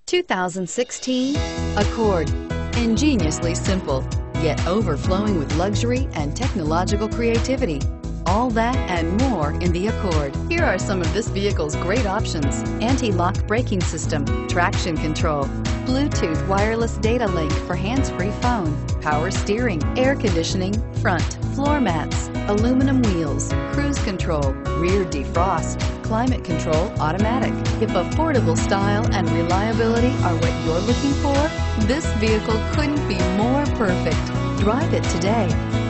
2016 Accord. Ingeniously simple, yet overflowing with luxury and technological creativity. All that and more in the Accord. Here are some of this vehicle's great options: anti-lock braking system, traction control, Bluetooth wireless data link for hands-free phone, power steering, air conditioning, front, floor mats, aluminum wheels, cruise control, rear defrost, climate control automatic. If affordable style and reliability are what you're looking for, this vehicle couldn't be more perfect. Drive it today.